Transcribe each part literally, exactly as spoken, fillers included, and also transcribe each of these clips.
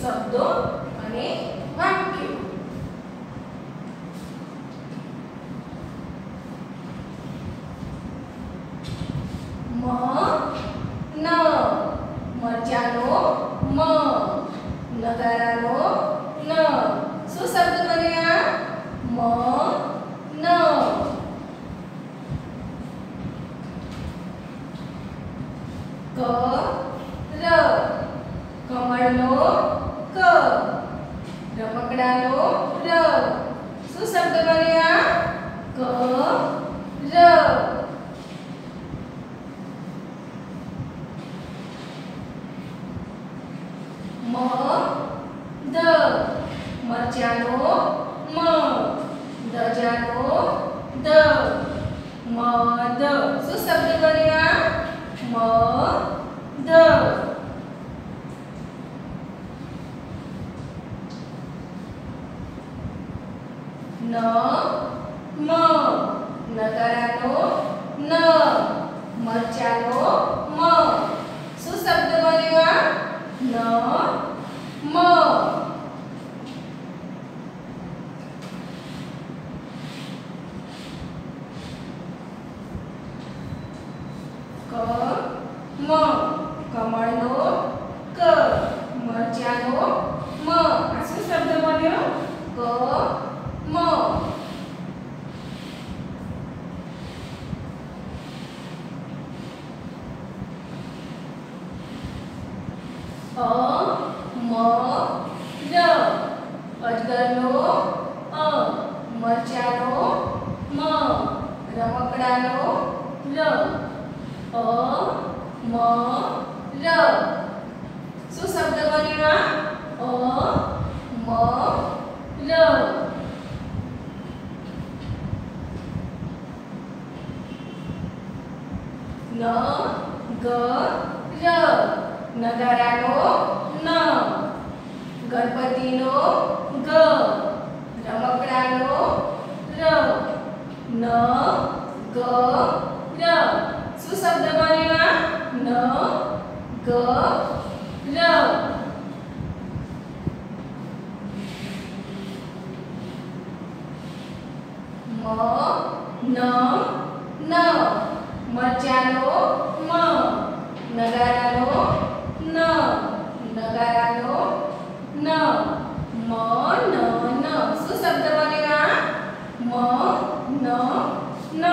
શબ્દો અને વાક્યો. મ ન મરચાનો મ નગારાનો ન. શું શબ્દ બન્યા? મ ન. ક ર કમળનો ક રમકડાનો ર. શું શબ્દ બન્યા? ક ર. મ દ મરચાનો મ ધજાનો દ મદ. શું શબ્દ બન્યા? મ દ. ન મ નગારાનો ન મરચાનો મ. શું શબ્દ બન્યા? ન મ. ક મ કમળનો ક મરચાનો મ. આ શું શબ્દ બન્યો? ક મ. અ મ ર અજગરનો અ મરચાનો મ રમકડાનો ર. અ મ ર. શું શબ્દ બન્યા? અ મ ર. ન ગ ર નગારાનો ન ગણપતિનો ગ રમકડાનો ર. ન ગ ર. શું શબ્દ બન્યા? ન ગ ર. મ ન ન મરચાનો મ નગારાનો ન નગારાનો ન. મ ન ન. શું શબ્દ બન્યા? મ ન ન.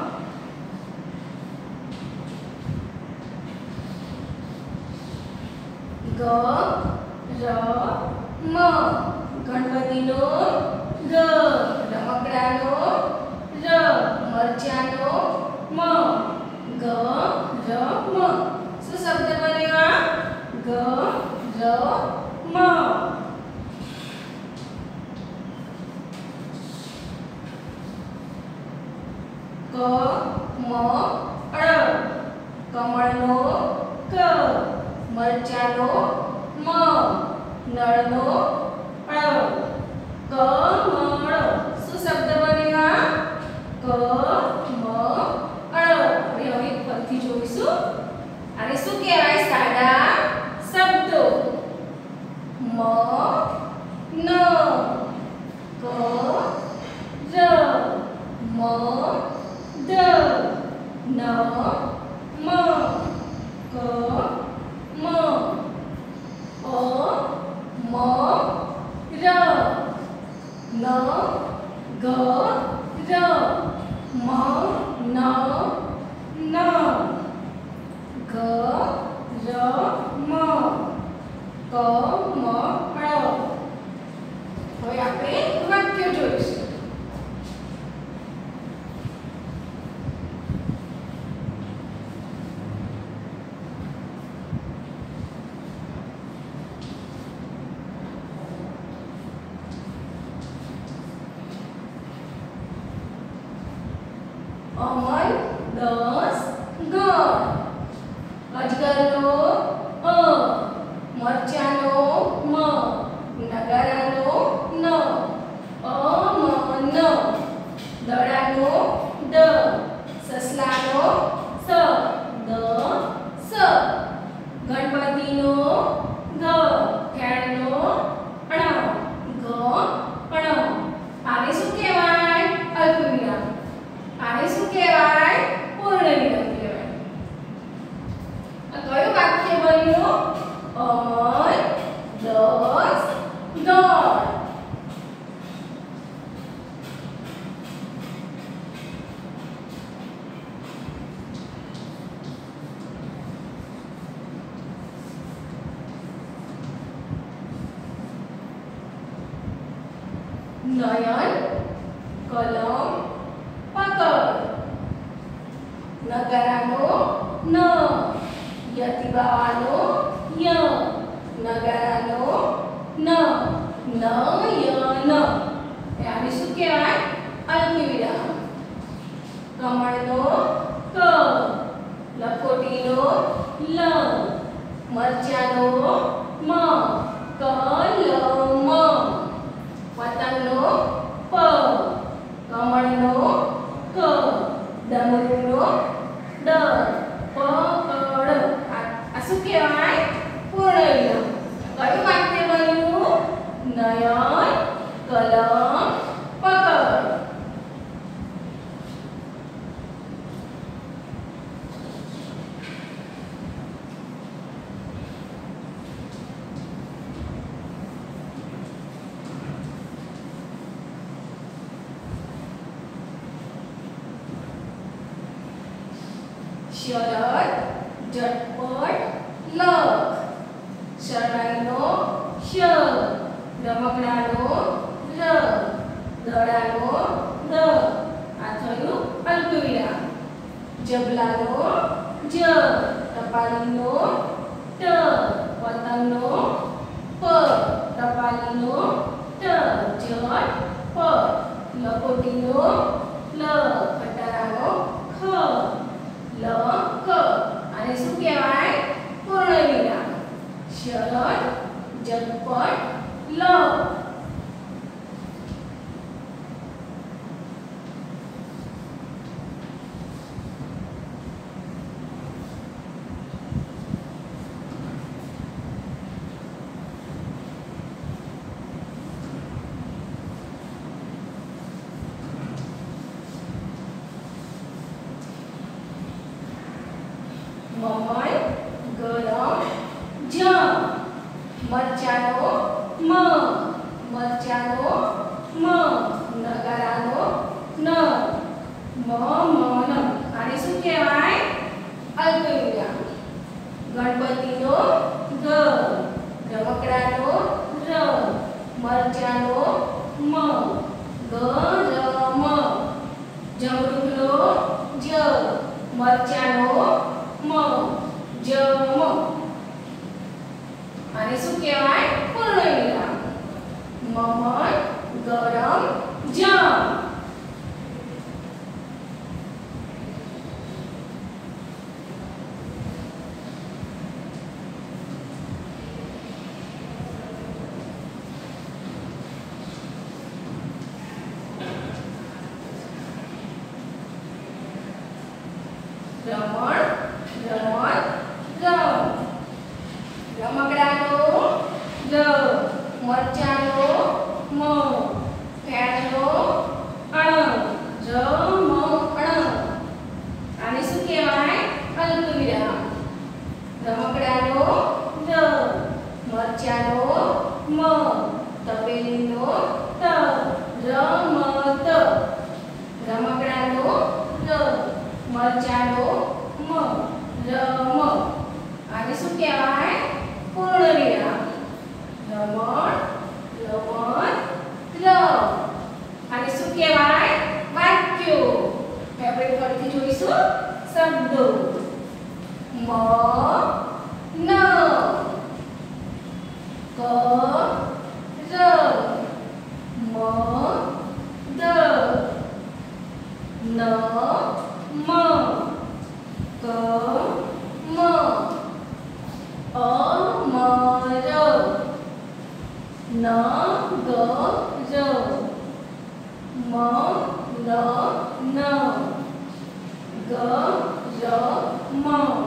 ગ ર મ ગણપતિનો ગ રમકડાનો ર મરચાનો મ ગ ર મ. શું શબ્દ બન્યા? ગ ર મ. ક મ ળ કમળનો ક મરચાનો મ નળનો ળ. કમળ. શું શબ્દ બન્યા? ક મ ળ. હવે હવે પરથી જોઈશું. આને શું કહેવાય? સાદા શબ્દો. મ ન ક ર મ દ ન મ ક મ અ મ ર ન ગ ર મ ન ન ગ ર મ ક મ ળ. હવે આપણે વાક્ય જોઈશું. અમર દસ ગણ અજગરનો અ મરચાનો મ નગારાનો ન અ મ ન દડાનો દ સસલાનો સ દ સ ગણપતિનો ગ ખેડનો અમર દસ ગણ. નયન કલમ પકડ. નગારાનો ન, યતિબાવાનો ય, નગારાનો ન, નયન. આને શું કહેવાય? અલ્પવિરામ. કમળનો ક, લખોટીનો લ, મરચાનો મ, કલમ. પતંગનો પ, કમળનો ક, ડમરુનો ડ, પકડ. આ શું કહેવાય? પૂર્ણ વિરામ. કયું વાક્ય બન્યું? નયન કલમ પકડ. શરત ઝટપટ લખ. શરણાઈનો શ, રમકડાનો ર, દડાનો દ. આ થયું અલ્પવિરામ. જબલાનો જ, ટપાલીનો ટ, પતંગનો પ, ટપાલીનો ટ, ઝટ પ, લખોટીનો લ, ખટારાનો ખ, લ ક. આને શું કહેવાય? પૂર્ણ વિરામ. શરત ઝટપટ લખ. મમર ગરમ જ, મરચાનો મ, મરચાનો મ, નગારાનો ન, મ મન. આને શું કહેવાય? અલ્પવિરામ. ગણપતિનો ગ, રમકડાનો ર, મરચાનો મ, ગરમ. જમરૂખનો જ, મરચાનો મ, જમ. આને શું કહેવાય? પૂર્ણ વિરામ. મમર ગરમ જ. રમણ રમત રમ. રમકડાનો ર, મરચાનો મ, ફેણનો અણ, રમકણ. આને શું કહેવાય? અલ્પવિરામ. રમકડાનો ર, મરચાનો મ, તપેલીનો ત, રમત. રમકડાનો ર, મરચાનો મ, રમ. આને શું કહેવાય? પૂર્ણ વિરામ. રમણ રમત રમ. આને શું કહેવાય? વાક્યો. આપણે ફરીથી જોઈશું શબ્દો. મ ન, ક ર, મ દ, ન મ, ક મ, અમર, ન ગ ર, મ ન ન, ગ ર મ,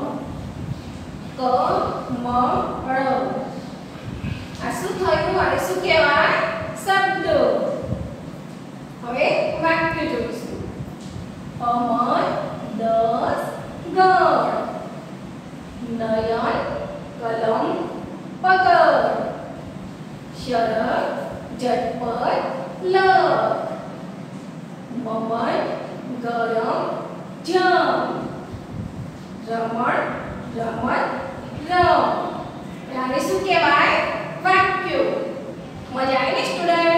ક મ ળ. આ શું થયું? આને શું કહેવાય? શબ્દો. હવે વાક્ય જોઈશું. અમર દસ ગણ. નયન કલમ ચરક ઝટપટ લક મમર ગરમ જમ રમણ રમત રમ આને શું કહેવાય વાક્યો મજા આવી ને સ્ટુડન્ટ